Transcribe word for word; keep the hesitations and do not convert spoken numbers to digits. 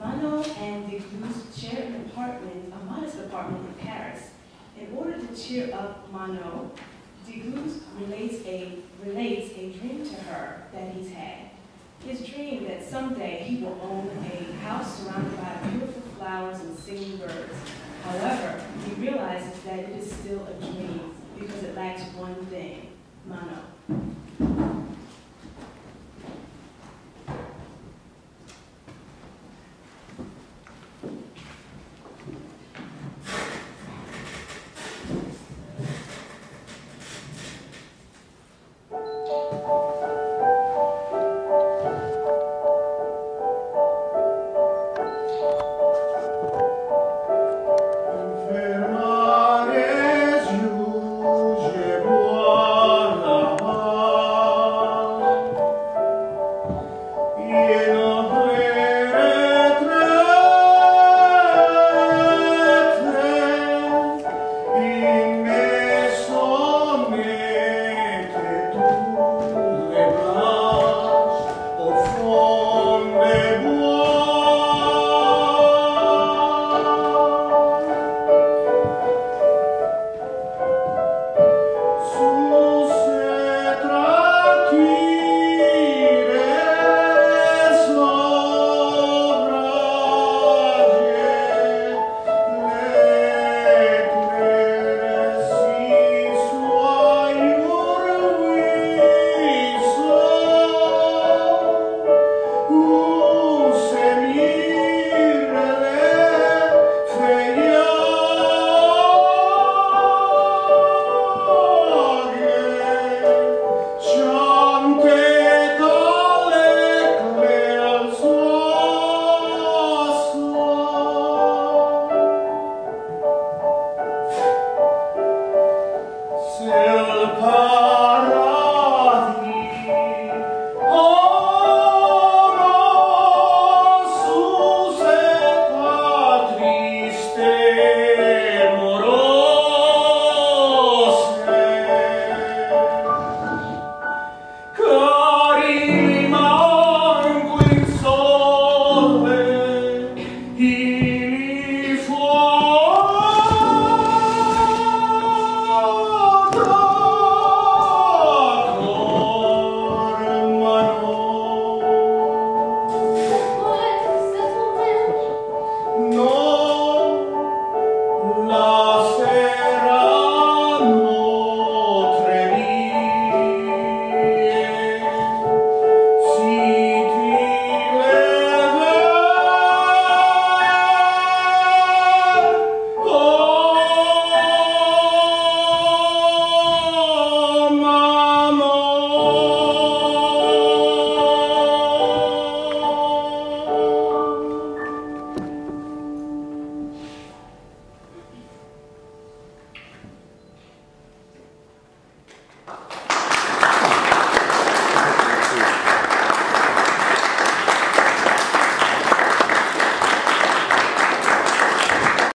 Manon and Degue's shared an apartment, a modest apartment in Paris. In order to cheer up Manon, Degue relates a, relates a dream to her that he's had. His dream that someday he will own a house surrounded by beautiful flowers and singing birds. However, he realizes that it is still a dream because it lacks one thing, Manon. Yeah.